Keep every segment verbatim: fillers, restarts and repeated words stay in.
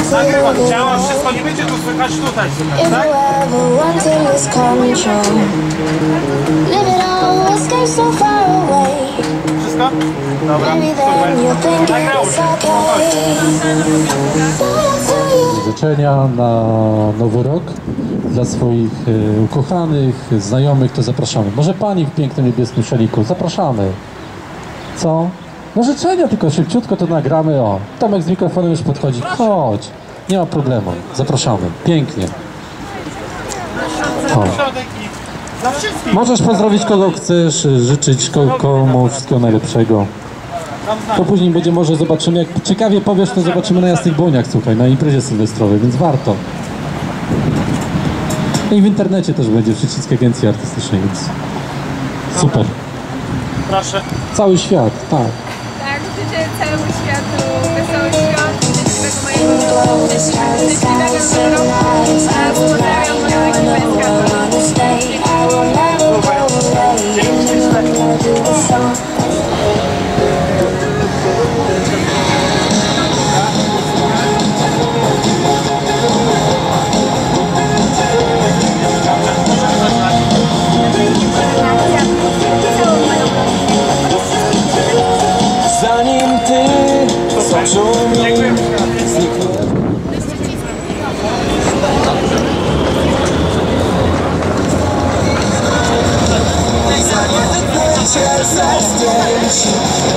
Nagrywam, działa wszystko, nie będzie tu słychać tutaj, słychać, tak? Wszystko? Dobra, super. Nagrało się. Życzenia na Nowy Rok dla swoich e, ukochanych, znajomych, to zapraszamy. Może pani w pięknym niebieskim szaliku, zapraszamy. Co? No życzenia, tylko szybciutko to nagramy. O, Tomek z mikrofonem już podchodzi. Chodź, nie ma problemu. Zapraszamy. Pięknie. O. Możesz pozdrowić kogo chcesz, życzyć komu wszystkiego najlepszego. To później będzie, może zobaczymy, jak ciekawie powiesz, to zobaczymy na Jasnych Błoniach, słuchaj, na imprezie sylwestrowej, więc warto. No i w internecie też będzie, w Szczecińskiej Agencji Artystycznej, więc super. Proszę. Cały świat, tak. Tak, życzę całemu światu wesołych świąt, szczęśliwego mojego szczęśliwego roku, a pozdrawiam moją ekipę. Zanim ty z oczu mi zniknąłem. Zanim wyjdzie ze zdjęć,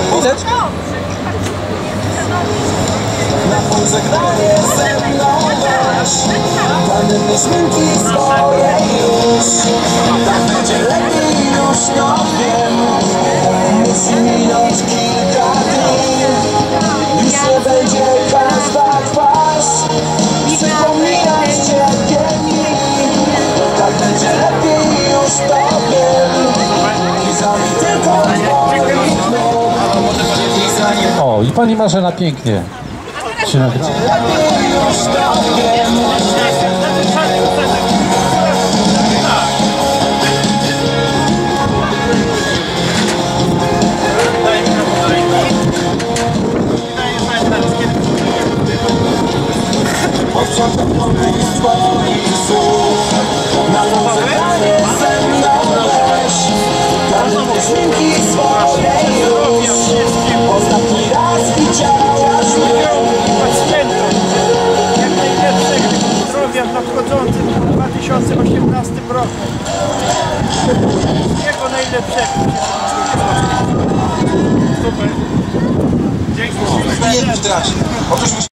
na pożegnanie ze mną weź panny szminki swojej już. Tak będzie lepiej, już no wiem. Musi minąć kilka dni, już nie będzie każda twarz przypominać ciebie mi. Tak będzie lepiej, już to wiem. I zanim tylko moich nóg. O, i pani Marzena pięknie się nagrała. Już to wiem. Posprzątam pokój swoich słów. Na pożegnanie ze mną weź panny szminki swojej już. Ostatni raz widziałaś mnie. Jak najlepszych zdrowia w nadchodzącym dwa tysiące osiemnastym roku. Jego najlepszego. Super. Dzięki. Nie w trasie.